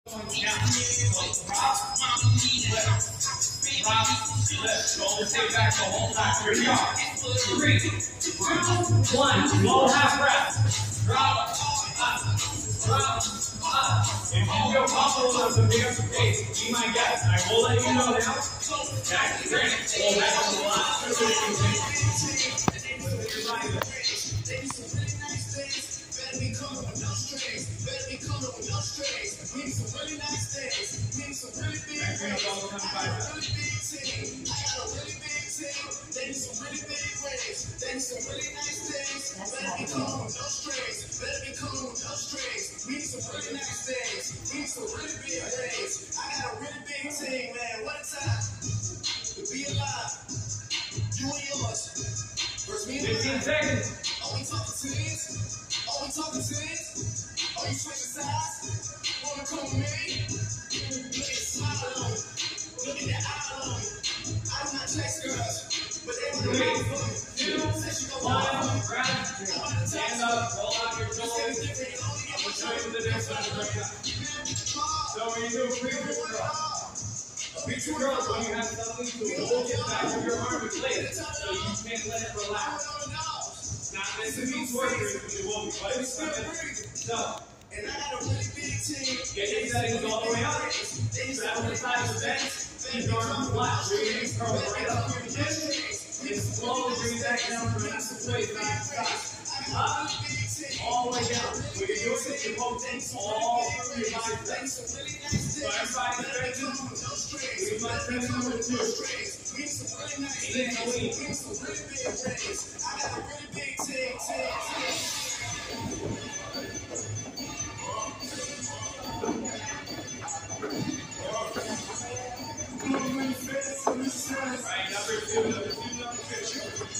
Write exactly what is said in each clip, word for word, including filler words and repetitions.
Drop, lift, shoulder stay back the whole time. Here we are. Three, two, one. Low half breath. Drop, up, drop, up. If you feel comfortable with the big up the pace, be my guest. I will let you know now. Okay, great. Pull back on the last two minutes. Better be coming with no strings. Better be coming with no strings. We need some really nice things. We need some really big rings. I got a really big team. I got a really big team. They need some really big rings. They need some really nice things. Better be coming with no strings. Better be coming with no strings. We need some really nice things. We need some really big rings. I got a really big team, man. What a time to be alive. You and yours. Versus me and fifteen seconds. Are we talking teams? Are we talking teams? Are you switching sides? Wanna come with me? Look at the smile on me. Look at the eye on me. I do not chase girls, but they want to Three, go for me. two, one, grab, stand up, roll out your shoulders. I'm going to show you the difference right now. So when you do a previous curl, previous curls, when you have something to hold it back with your arm inflated, so you can't let it relax. Not meant to be torturous, it will be, but it's good. So, and I got a really big team. Get your settings all the way up. Grab on the side of the bench. Keep your arm flat. Bring your curl right up through the chest. And slowly bring it back down for a nice way. Up. All the way down. When you're doing this, you're holding all through your biceps. So everybody stretching. We might stretch number two. Eight and a week. I got a really big team, team, team. Right, number two, number two, number two.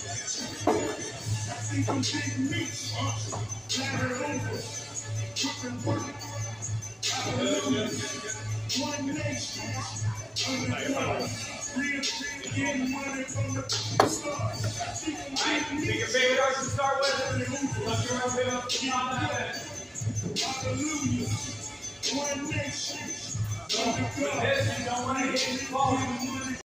I think I'm big meat, ladder over, cooking work. Hallelujah. One nation, under God. Real shit, getting money from the start. Alright, pick your favorite arch to start with. Left your arm bit up the top of that. Hallelujah. One nation, under With God. this, you don't want to hit your ball.